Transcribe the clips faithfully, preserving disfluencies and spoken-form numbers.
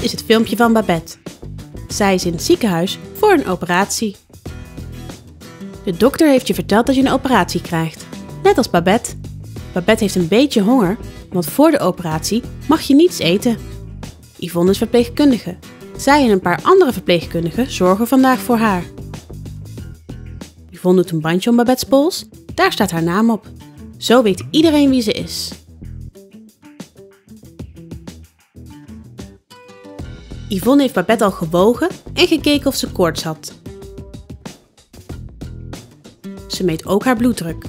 is het filmpje van Babette. Zij is in het ziekenhuis voor een operatie. De dokter heeft je verteld dat je een operatie krijgt, net als Babette. Babette heeft een beetje honger, want voor de operatie mag je niets eten. Yvonne is verpleegkundige. Zij en een paar andere verpleegkundigen zorgen vandaag voor haar. Yvonne doet een bandje om Babette's pols, daar staat haar naam op. Zo weet iedereen wie ze is. Yvonne heeft Babette al gewogen en gekeken of ze koorts had. Ze meet ook haar bloeddruk.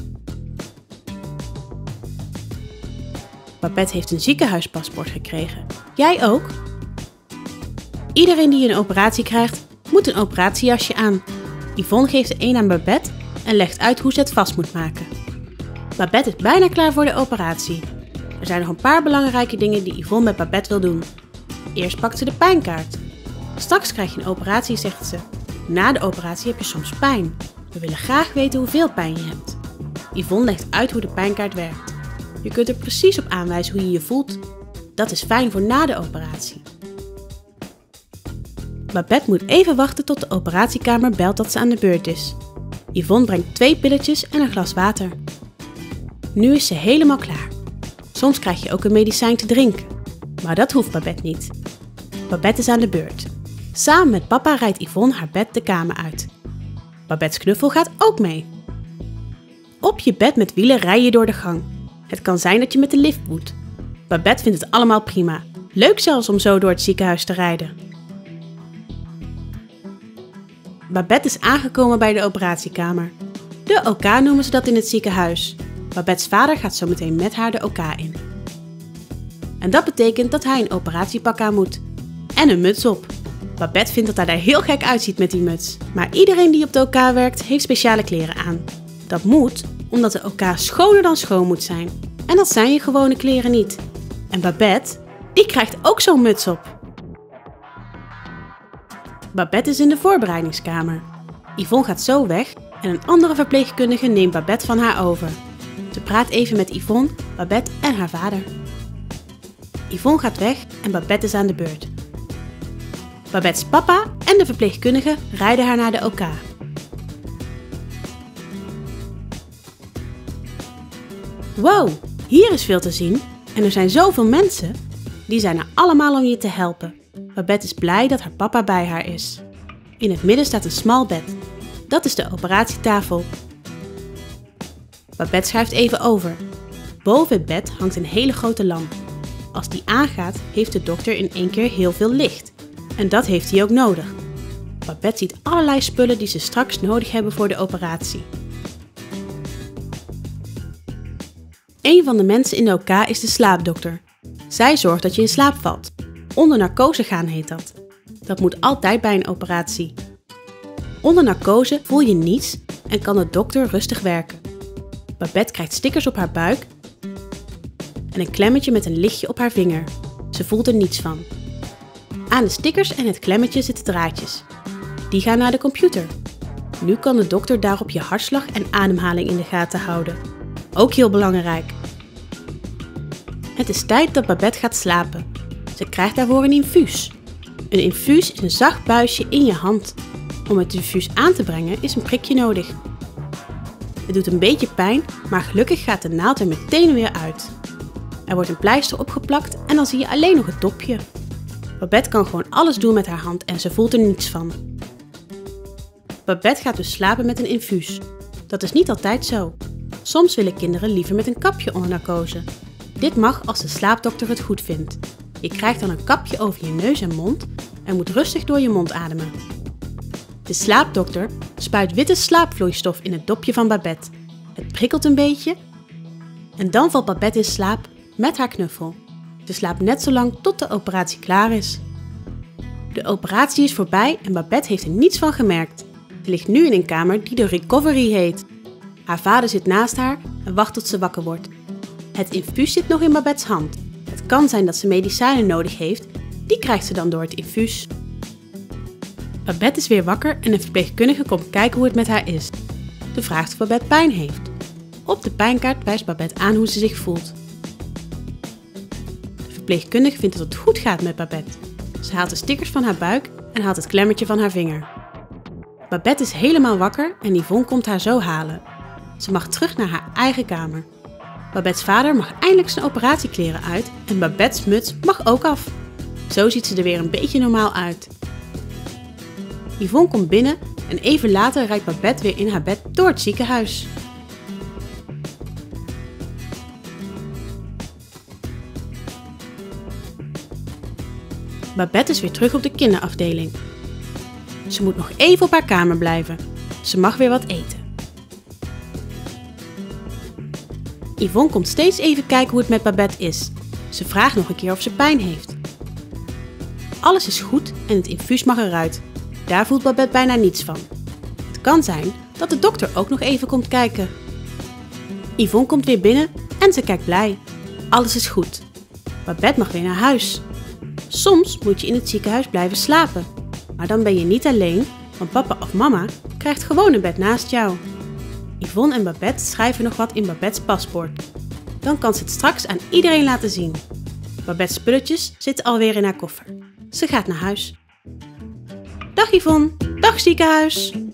Babette heeft een ziekenhuispaspoort gekregen. Jij ook? Iedereen die een operatie krijgt, moet een operatiejasje aan. Yvonne geeft er een aan Babette en legt uit hoe ze het vast moet maken. Babette is bijna klaar voor de operatie. Er zijn nog een paar belangrijke dingen die Yvonne met Babette wil doen. Eerst pakt ze de pijnkaart. Straks krijg je een operatie, zegt ze. Na de operatie heb je soms pijn. We willen graag weten hoeveel pijn je hebt. Yvonne legt uit hoe de pijnkaart werkt. Je kunt er precies op aanwijzen hoe je je voelt. Dat is fijn voor na de operatie. Babette moet even wachten tot de operatiekamer belt dat ze aan de beurt is. Yvonne brengt twee pilletjes en een glas water. Nu is ze helemaal klaar. Soms krijg je ook een medicijn te drinken. Maar dat hoeft Babette niet. Babette is aan de beurt. Samen met papa rijdt Yvonne haar bed de kamer uit. Babette's knuffel gaat ook mee. Op je bed met wielen rij je door de gang. Het kan zijn dat je met de lift moet. Babette vindt het allemaal prima. Leuk zelfs om zo door het ziekenhuis te rijden. Babette is aangekomen bij de operatiekamer. De O K noemen ze dat in het ziekenhuis. Babette's vader gaat zo meteen met haar de O K in. En dat betekent dat hij een operatiepak aan moet. En een muts op. Babette vindt dat hij er heel gek uitziet met die muts. Maar iedereen die op de O K werkt, heeft speciale kleren aan. Dat moet, omdat de O K schoner dan schoon moet zijn. En dat zijn je gewone kleren niet. En Babette, die krijgt ook zo'n muts op. Babette is in de voorbereidingskamer. Yvonne gaat zo weg en een andere verpleegkundige neemt Babette van haar over. Ze praat even met Yvonne, Babette en haar vader. Yvonne gaat weg en Babette is aan de beurt. Babette's papa en de verpleegkundige rijden haar naar de O K. Wow, hier is veel te zien en er zijn zoveel mensen. Die zijn er allemaal om je te helpen. Babette is blij dat haar papa bij haar is. In het midden staat een smal bed. Dat is de operatietafel. Babette schuift even over. Boven het bed hangt een hele grote lamp. Als die aangaat, heeft de dokter in één keer heel veel licht. En dat heeft hij ook nodig. Babette ziet allerlei spullen die ze straks nodig hebben voor de operatie. Een van de mensen in de O K is de slaapdokter. Zij zorgt dat je in slaap valt. Onder narcose gaan heet dat. Dat moet altijd bij een operatie. Onder narcose voel je niets en kan de dokter rustig werken. Babette krijgt stickers op haar buik en een klemmetje met een lichtje op haar vinger. Ze voelt er niets van. Aan de stickers en het klemmetje zitten draadjes. Die gaan naar de computer. Nu kan de dokter daarop je hartslag en ademhaling in de gaten houden. Ook heel belangrijk. Het is tijd dat Babette gaat slapen. Ze krijgt daarvoor een infuus. Een infuus is een zacht buisje in je hand. Om het infuus aan te brengen is een prikje nodig. Het doet een beetje pijn, maar gelukkig gaat de naald er meteen weer uit. Er wordt een pleister opgeplakt en dan zie je alleen nog het dopje. Babette kan gewoon alles doen met haar hand en ze voelt er niets van. Babette gaat dus slapen met een infuus. Dat is niet altijd zo. Soms willen kinderen liever met een kapje onder narcose. Dit mag als de slaapdokter het goed vindt. Je krijgt dan een kapje over je neus en mond en moet rustig door je mond ademen. De slaapdokter spuit witte slaapvloeistof in het dopje van Babette. Het prikkelt een beetje en dan valt Babette in slaap met haar knuffel. Ze slaapt net zo lang tot de operatie klaar is. De operatie is voorbij en Babette heeft er niets van gemerkt. Ze ligt nu in een kamer die de recovery heet. Haar vader zit naast haar en wacht tot ze wakker wordt. Het infuus zit nog in Babette's hand. Het kan zijn dat ze medicijnen nodig heeft, die krijgt ze dan door het infuus. Babette is weer wakker en een verpleegkundige komt kijken hoe het met haar is. Ze vraagt of Babette pijn heeft. Op de pijnkaart wijst Babette aan hoe ze zich voelt. De verpleegkundige vindt dat het goed gaat met Babette. Ze haalt de stickers van haar buik en haalt het klemmertje van haar vinger. Babette is helemaal wakker en Yvonne komt haar zo halen. Ze mag terug naar haar eigen kamer. Babette's vader mag eindelijk zijn operatiekleren uit en Babette's muts mag ook af. Zo ziet ze er weer een beetje normaal uit. Yvonne komt binnen en even later rijdt Babette weer in haar bed door het ziekenhuis. Babette is weer terug op de kinderafdeling. Ze moet nog even op haar kamer blijven. Ze mag weer wat eten. Yvonne komt steeds even kijken hoe het met Babette is. Ze vraagt nog een keer of ze pijn heeft. Alles is goed en het infuus mag eruit. Daar voelt Babette bijna niets van. Het kan zijn dat de dokter ook nog even komt kijken. Yvonne komt weer binnen en ze kijkt blij. Alles is goed. Babette mag weer naar huis. Soms moet je in het ziekenhuis blijven slapen. Maar dan ben je niet alleen, want papa of mama krijgt gewoon een bed naast jou. Yvonne en Babette schrijven nog wat in Babette's paspoort. Dan kan ze het straks aan iedereen laten zien. Babette's spulletjes zitten alweer in haar koffer. Ze gaat naar huis. Dag Yvonne, dag ziekenhuis!